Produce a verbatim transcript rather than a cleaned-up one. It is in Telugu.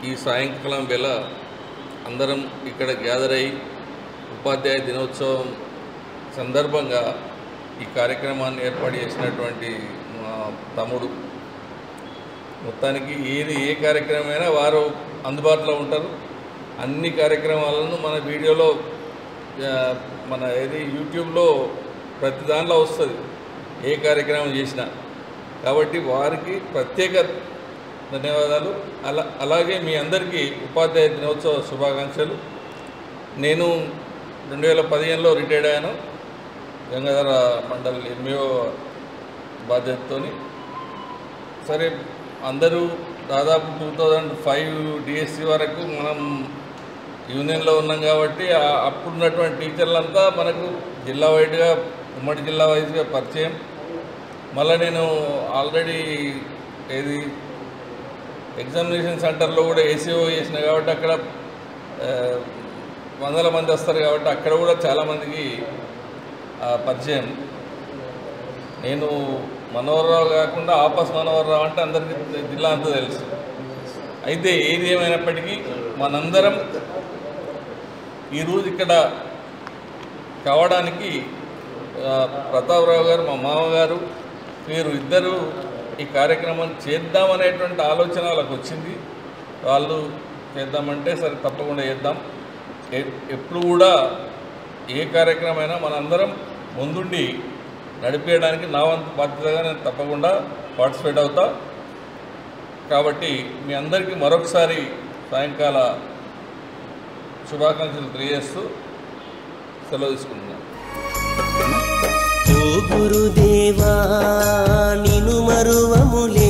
ఈ సాయంకాలం వేళ అందరం ఇక్కడ గ్యాదర్ అయ్యి ఉపాధ్యాయ దినోత్సవం సందర్భంగా ఈ కార్యక్రమాన్ని ఏర్పాటు చేసినటువంటి మా తమ్ముడు, మొత్తానికి ఏది ఏ కార్యక్రమమైనా వారు అందుబాటులో ఉంటారు. అన్ని కార్యక్రమాలను మన వీడియోలో మన ఏది యూట్యూబ్లో ప్రతి దాంట్లో వస్తుంది ఏ కార్యక్రమం చేసినా. కాబట్టి వారికి ప్రత్యేక ధన్యవాదాలు. అలా అలాగే మీ అందరికీ ఉపాధ్యాయ దినోత్సవ శుభాకాంక్షలు. నేను రెండు వేల పదిహేనులో రిటైర్డ్ అయ్యాను గంగాధర మండల్ ఎంఈఓ బాధ్యతతో. సరే, అందరూ దాదాపు టూ థౌజండ్ ఫైవ్ డిఎస్సి వరకు మనం యూనియన్లో ఉన్నాం కాబట్టి అప్పుడున్నటువంటి టీచర్లంతా మనకు జిల్లా వైడ్గా ఉమ్మడి జిల్లా వైజ్గా పరిచయం. మళ్ళీ నేను ఆల్రెడీ ఏది ఎగ్జామినేషన్ సెంటర్లో కూడా ఏసీఓ చేసిన కాబట్టి అక్కడ వందల మంది వస్తారు కాబట్టి అక్కడ కూడా చాలామందికి పరిచయం. నేను మనోహర్రావు కాకుండా ఆపస్ మనోహర్రావు అంటే అందరికీ జిల్లా అంతా తెలుసు. అయితే ఏది ఏమైనప్పటికీ మనందరం ఈరోజు ఇక్కడ కావడానికి ప్రతాపరావు గారు, మా మామగారు, వీరు ఇద్దరు ఈ కార్యక్రమం చేద్దామనేటువంటి ఆలోచన వాళ్ళకు వచ్చింది. వాళ్ళు చేద్దామంటే సరే తప్పకుండా చేద్దాం. ఎప్పుడు కూడా ఏ కార్యక్రమమైనా మనందరం ముందుండి నడిపేయడానికి నా వంతు బాధ్యతగా నేను తప్పకుండా పార్టిసిపేట్ అవుతా. కాబట్టి మీ అందరికీ మరొకసారి సాయంకాల శుభాకాంక్షలు తెలియజేస్తూ సెలవు తీసుకుంటున్నాను. ఓ గురుదేవా నిను మరువములే